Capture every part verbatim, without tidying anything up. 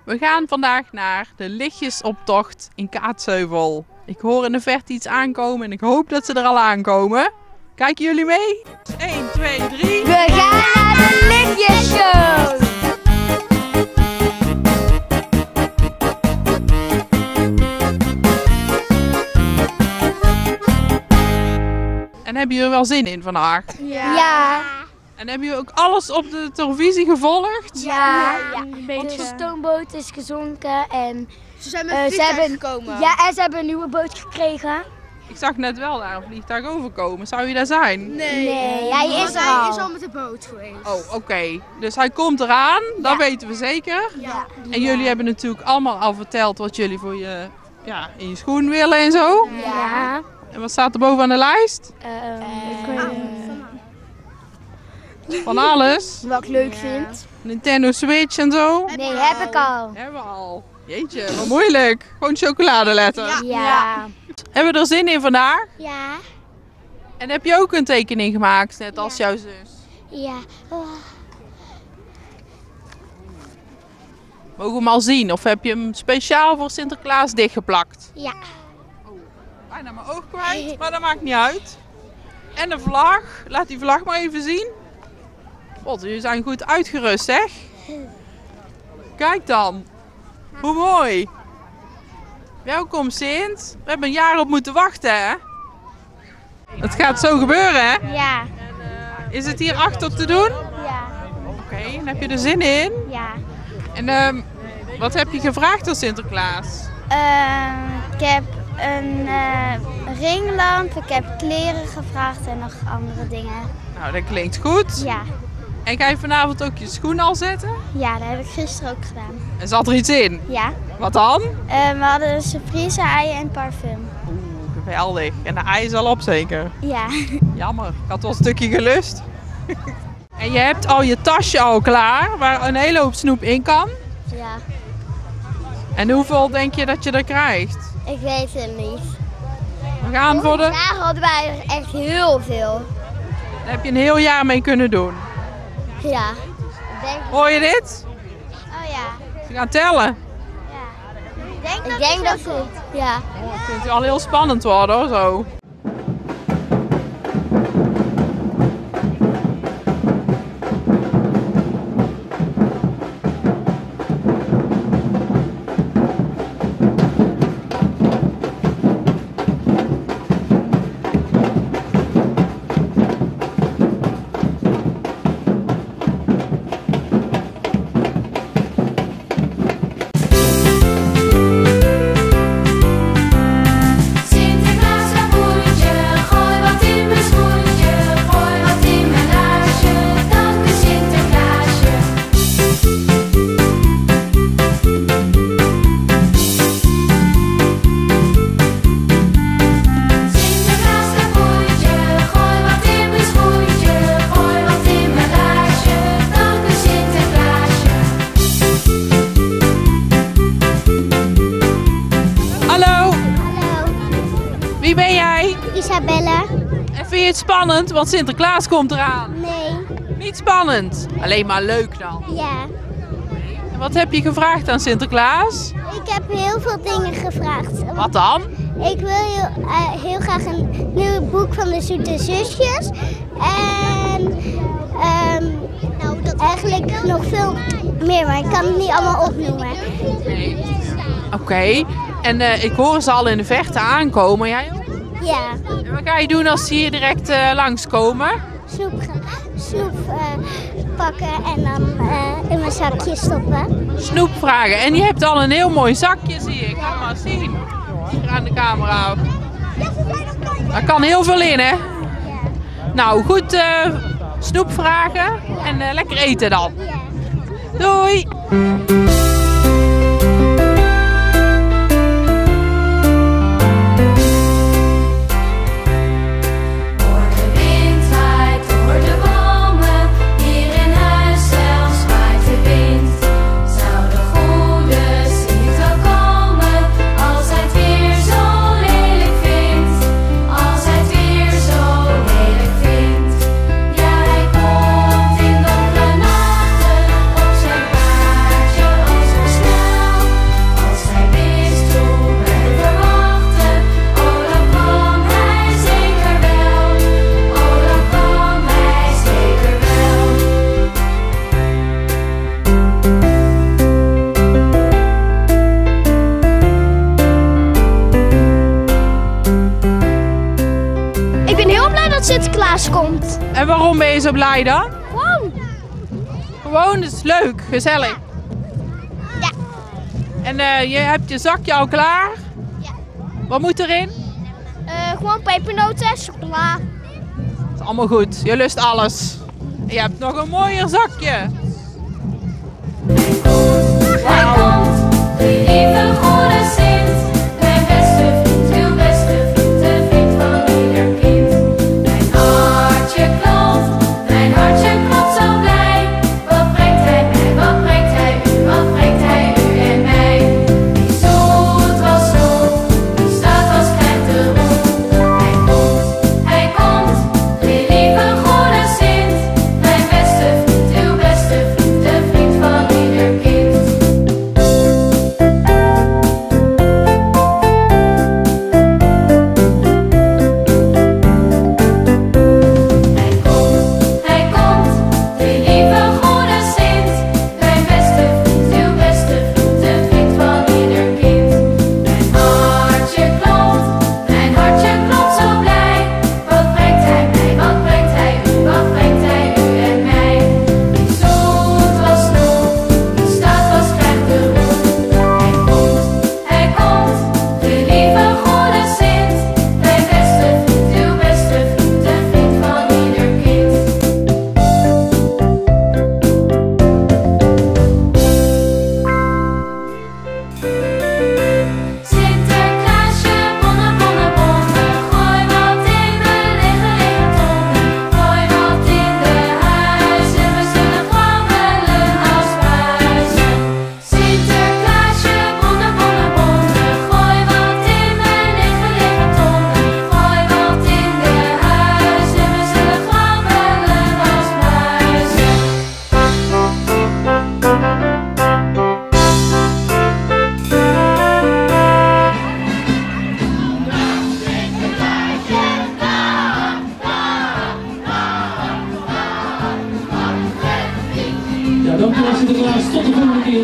We gaan vandaag naar de lichtjesoptocht in Kaatsheuvel. Ik hoor in de verte iets aankomen en ik hoop dat ze er al aankomen. Kijken jullie mee? één, twee, drie. We gaan naar de lichtjesshow! En hebben jullie er wel zin in vandaag? Ja. ja. En hebben jullie ook alles op de televisie gevolgd? Ja, ja. een beetje. De stoomboot is gezonken en Ze zijn met uh, een ze hebben gekomen. Ja, en ze hebben een nieuwe boot gekregen. Ik zag net wel daar een vliegtuig overkomen. Zou je daar zijn? Nee, nee hij is er hij al. is al met de boot geweest. Oh, oké. Okay. Dus hij komt eraan, dat Ja. weten we zeker. Ja. En jullie hebben natuurlijk allemaal al verteld wat jullie voor je, ja, in je schoen willen en zo. Ja. En wat staat er bovenaan de lijst? Uh, uh, Van alles. Wat ik leuk vind. Nintendo Switch en zo. Nee, heb ik al. Hebben we al. Jeetje, wat moeilijk. Gewoon chocoladeletter. Ja. Ja. Hebben we er zin in vandaag? Ja. En heb je ook een tekening gemaakt, net als jouw zus? Ja. Oh. Mogen we hem al zien? Of heb je hem speciaal voor Sinterklaas dichtgeplakt? Ja. Bijna mijn oog kwijt, maar dat maakt niet uit. En de vlag. Laat die vlag maar even zien. God, jullie zijn goed uitgerust, zeg. Kijk dan. Hoe mooi. Welkom Sint. We hebben een jaar op moeten wachten, hè? Het gaat zo gebeuren, hè? Ja. Is het hier achter te doen? Ja. Oké, okay, en heb je er zin in? Ja. En um, wat heb je gevraagd aan Sinterklaas? Uh, ik heb een uh, ringlamp, ik heb kleren gevraagd en nog andere dingen. Nou, dat klinkt goed. Ja. En ga je vanavond ook je schoen al zetten? Ja, dat heb ik gisteren ook gedaan. En zat er iets in? Ja. Wat dan? Uh, we hadden een surprise ei en parfum. Oeh, geweldig. En de ei is al op zeker? Ja. Jammer, ik had wel een stukje gelust. En je hebt al je tasje al klaar, waar een hele hoop snoep in kan. Ja. En hoeveel denk je dat je er krijgt? Ik weet het niet. We gaan voor de... Daar hadden wij er echt heel veel. Daar heb je een heel jaar mee kunnen doen. Ja. Denk... Hoor je dit? Oh ja. Ze gaan tellen. Ja. Ik denk dat, ik denk dat goed. Ja. Oh, ik vind het al heel spannend worden hoor, zo. Wie ben jij? Isabelle. En vind je het spannend? Want Sinterklaas komt eraan. Nee. Niet spannend. Alleen maar leuk dan. Ja. En wat heb je gevraagd aan Sinterklaas? Ik heb heel veel dingen gevraagd. Wat dan? Ik wil heel, uh, heel graag een nieuw boek van de Zoete Zusjes. En um, nou, dat eigenlijk nog veel meer, maar ik kan het niet allemaal opnoemen. Nee. Oké. Okay. En uh, ik hoor ze al in de verte aankomen. Jij ook? Ja. En wat ga je doen als ze hier direct uh, langskomen? Snoep, snoep uh, pakken en dan uh, in mijn zakje stoppen. Snoep vragen. En je hebt al een heel mooi zakje, zie ik. Laat maar zien. Hier aan de camera. Daar kan heel veel in, hè? Nou, goed uh, snoep vragen en uh, lekker eten dan. Doei! Ja, hij komt in donkere nachten op zijn paardje. Sinterklaas komt. En waarom ben je zo blij dan? Gewoon. Gewoon, het is leuk, gezellig. Ja. En uh, je hebt je zakje al klaar? Ja. Wat moet erin? Uh, gewoon pepernoten en chocola. Dat is allemaal goed, je lust alles. En je hebt nog een mooier zakje. Hij komt, die lieve goede Sint, mijn beste vriend, uw beste vriend, de vriend van ieder kind. Mijn hartje klopt, mijn hartje klopt zo blij. Wat brengt hij mij, wat brengt hij u, wat brengt hij u en mij? Die zoet was zoet, die staat was krijgt de roep. Hij komt, hij komt, die lieve goede Sint, mijn beste vriend, uw beste vriend, de vriend van ieder kind. Dankjewel Sinterklaas, tot de volgende keer.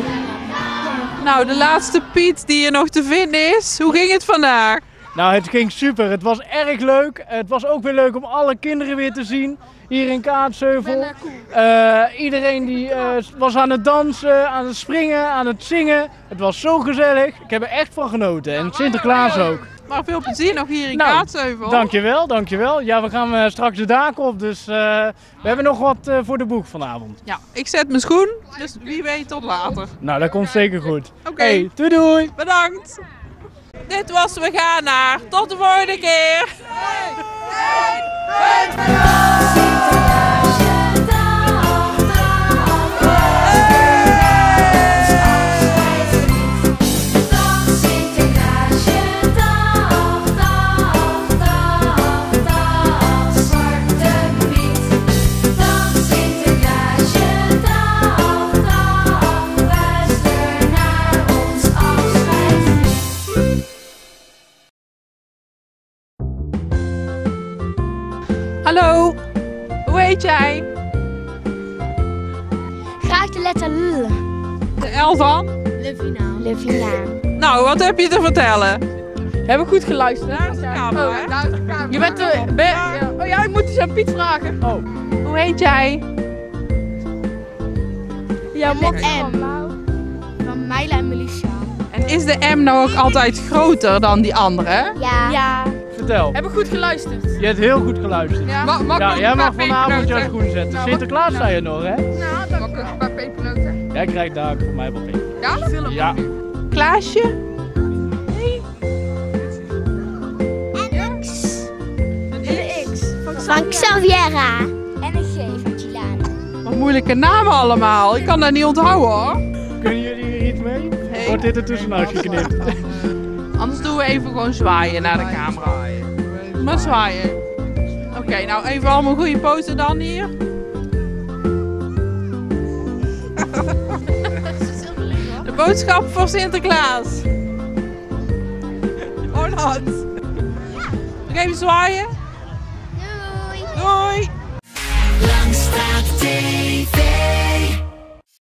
Nou, de laatste Piet die er nog te vinden is. Hoe ging het vandaag? Nou, het ging super. Het was erg leuk. Het was ook weer leuk om alle kinderen weer te zien hier in Kaatsheuvel. Uh, iedereen die uh, was aan het dansen, aan het springen, aan het zingen. Het was zo gezellig. Ik heb er echt van genoten. En Sinterklaas ook. Maar veel plezier nog hier in Nou, Kaatsheuvel. Dankjewel, dankjewel. Ja, we gaan uh, straks de daken op, dus uh, we hebben nog wat uh, voor de boeg vanavond. Ja, ik zet mijn schoen, dus wie weet tot later. Nou, dat komt zeker goed. Oké. Okay. Hey, doei doei! Bedankt! Dit was We Gaan Naar. Tot de volgende keer! Hey, hey, hey. Hallo, hoe heet jij? Graag de letter L. De L van? Levina. Levina. Nou, wat heb je te vertellen? Heb ik goed geluisterd? Daar is de camera, oh, hè? daar is de camera. Je bent de... Ben, ja. Oh ja, ik moet eens aan Piet vragen. Oh. Hoe heet jij? Ja, Met M. Van Mijla en Melissa. En is de M nou ook altijd groter dan die andere? Ja. Ja. Vertel. Heb ik goed geluisterd? Je hebt heel goed geluisterd. Ja. Ma mag Ja, ik jij een mag paar vanavond jouw pepernoten? schoen zetten. Nou, Sinterklaas wat- zei je nog, hè? Nou, mag ik een paar pepernoten? Jij krijgt daar van mij wat peper. Ja? Ja. Klaasje? En X. Een X. Van Xaviera. En een G van Gilana. Wat moeilijke namen allemaal. Ik kan dat niet onthouden hoor. Kunnen jullie hier iets mee? Nee. Wordt dit er tussenuit geknipt? Anders doen we even gewoon zwaaien naar de camera. Maar zwaaien. Oké, okay, nou even allemaal goede poten dan hier. De boodschap voor Sinterklaas. Oh, not. Nog even zwaaien. Doei. Doei. Langstraat T V.